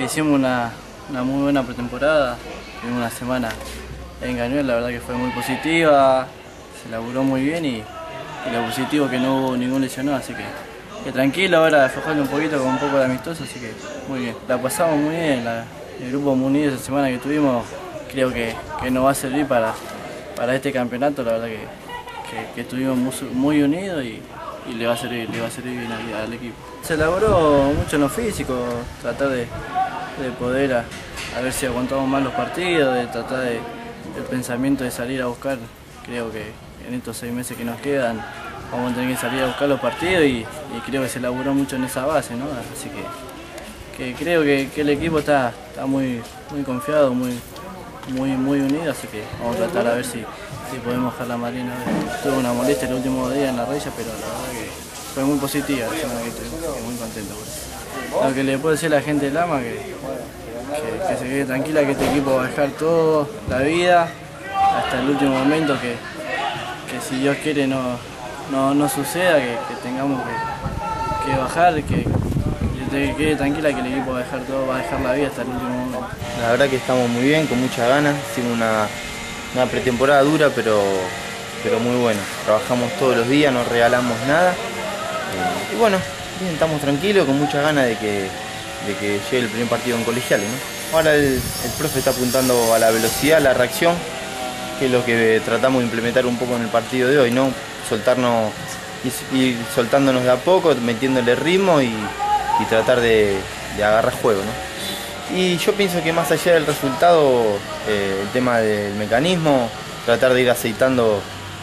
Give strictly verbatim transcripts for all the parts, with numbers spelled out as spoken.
que hicimos una, una muy buena pretemporada, en una semana en Cañuelas, la verdad que fue muy positiva, se laburó muy bien y, y lo positivo que no hubo ningún lesionado, así que, que tranquilo ahora, aflojando un poquito con un poco de amistoso, así que muy bien. La pasamos muy bien, la, el grupo Muniz esa semana que tuvimos creo que, que nos va a servir para, para este campeonato, la verdad que, que, que estuvimos muy, muy unidos y, y le va a servir, le va a servir bien al, al equipo. Se elaboró mucho en lo físico, tratar de, de poder a, a ver si aguantamos más los partidos, de tratar de, el pensamiento de salir a buscar, creo que en estos seis meses que nos quedan vamos a tener que salir a buscar los partidos y, y creo que se elaboró mucho en esa base, ¿no? Así que, que creo que, que el equipo está, está muy, muy confiado, muy, muy, muy unido, así que vamos a tratar a ver si, si podemos dejar la Marina. Tuve una molestia el último día en la raya, pero la verdad que fue muy positiva la semana que estoy muy contento por eso. Lo que le puedo decir a la gente de Lama que, que, que se quede tranquila, que este equipo va a dejar todo, la vida, hasta el último momento, que, que si Dios quiere no, no, no suceda, que, que tengamos que, que bajar, que, que quede tranquila que el equipo va a dejar todo, va a dejar la vida hasta el último momento. La verdad que estamos muy bien, con muchas ganas, hicimos una, una pretemporada dura pero, pero muy buena. Trabajamos todos los días, no regalamos nada eh, y bueno, bien, estamos tranquilos, con muchas ganas de que, de que llegue el primer partido en colegiales, ¿no? Ahora el, el profe está apuntando a la velocidad, a la reacción, que es lo que tratamos de implementar un poco en el partido de hoy, ¿no? Soltarnos, ir soltándonos de a poco, metiéndole ritmo y, y tratar de, de agarrar juego, ¿no? Y yo pienso que más allá del resultado, eh, el tema del mecanismo, tratar de ir aceitando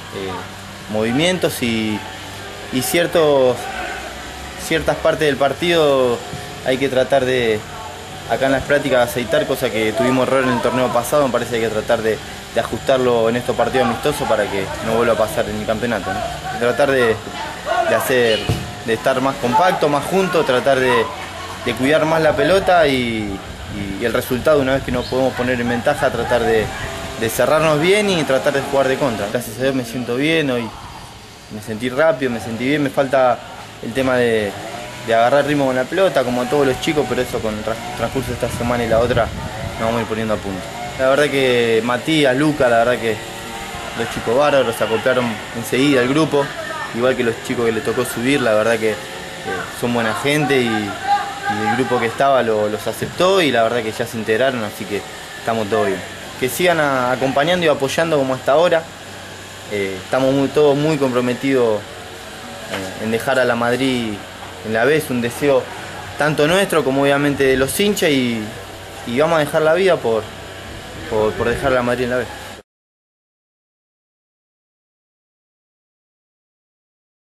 eh, movimientos y, y ciertos, ciertas partes del partido hay que tratar de, acá en las prácticas, aceitar, cosa que tuvimos error en el torneo pasado. Me parece que hay que tratar de, de ajustarlo en estos partidos amistosos para que no vuelva a pasar en el campeonato, ¿no? Tratar de, de hacer, de estar más compacto, más juntos, tratar de, de cuidar más la pelota y, y el resultado, una vez que nos podemos poner en ventaja, tratar de, de cerrarnos bien y tratar de jugar de contra. Gracias a Dios me siento bien hoy, me sentí rápido, me sentí bien, me falta el tema de, de agarrar ritmo con la pelota, como a todos los chicos, pero eso con el transcurso de esta semana y la otra nos vamos a ir poniendo a punto. La verdad que Matías, Luca, la verdad que los chicos bárbaros se acoplaron enseguida al grupo, igual que los chicos que le tocó subir, la verdad que eh, son buena gente y, y el grupo que estaba lo, los aceptó y la verdad que ya se integraron, así que estamos todos bien. Que sigan a, acompañando y apoyando como hasta ahora, eh, estamos muy, todos muy comprometidos eh, en dejar a la Madrid en la B, es un deseo tanto nuestro como obviamente de los hinchas y, y vamos a dejar la vida por, por, por dejar a la Madrid en la B.